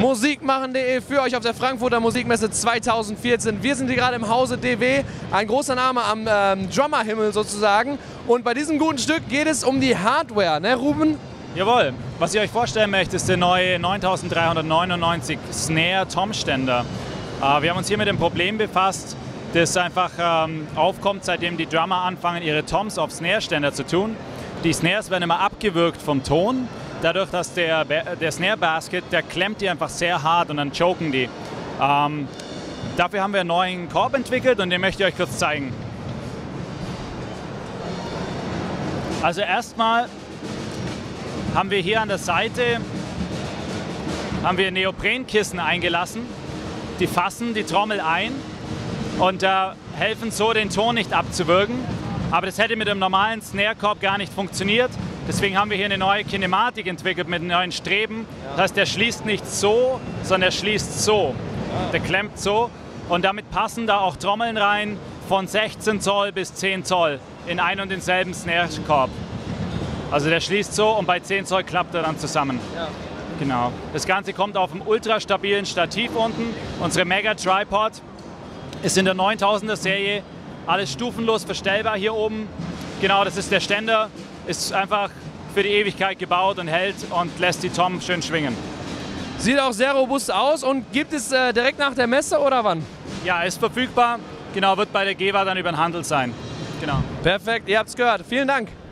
musikmachen.de für euch auf der Frankfurter Musikmesse 2014. Wir sind hier gerade im Hause DW, ein großer Name am Drummerhimmel sozusagen. Und bei diesem guten Stück geht es um die Hardware, ne Ruben? Jawohl, was ich euch vorstellen möchte, ist der neue 9399 Snare Tom-Ständer. Wir haben uns hier mit dem Problem befasst, das einfach aufkommt, seitdem die Drummer anfangen, ihre Toms auf Snare-Ständer zu tun. Die Snares werden immer abgewürgt vom Ton. Dadurch, dass der Snare Basket, der klemmt die einfach sehr hart und dann choken die. Dafür haben wir einen neuen Korb entwickelt und den möchte ich euch kurz zeigen. Also erstmal haben wir hier an der Seite Neoprenkissen eingelassen. Die fassen die Trommel ein und helfen so, den Ton nicht abzuwürgen. Aber das hätte mit dem normalen Snare-Korb gar nicht funktioniert. Deswegen haben wir hier eine neue Kinematik entwickelt mit neuen Streben. Das heißt, der schließt nicht so, sondern der schließt so. Der klemmt so. Und damit passen da auch Trommeln rein von 16 Zoll bis 10 Zoll in ein und denselben Snare-Korb. Also der schließt so und bei 10 Zoll klappt er dann zusammen. Ja. Genau. Das Ganze kommt auf einem ultra stabilen Stativ unten. Unsere Mega Tripod ist in der 9000er Serie. Alles stufenlos verstellbar hier oben. Genau, das ist der Ständer. Ist einfach für die Ewigkeit gebaut und hält und lässt die Tom schön schwingen. Sieht auch sehr robust aus und gibt es direkt nach der Messe oder wann? Ja, ist verfügbar. Genau, wird bei der GEWA dann über den Handel sein. Genau. Perfekt, ihr habt es gehört. Vielen Dank.